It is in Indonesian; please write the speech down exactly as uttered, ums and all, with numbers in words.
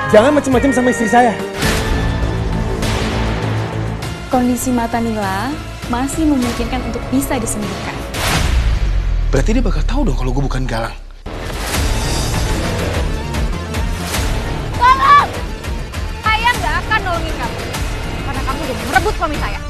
Jangan macam-macam sama istri saya. Kondisi mata Nila masih memungkinkan untuk bisa disembuhkan. Berarti dia bakal tahu dong kalau gue bukan Galang. Tolong! Saya nggak akan nolongin kamu. Karena kamu udah merebut suami saya.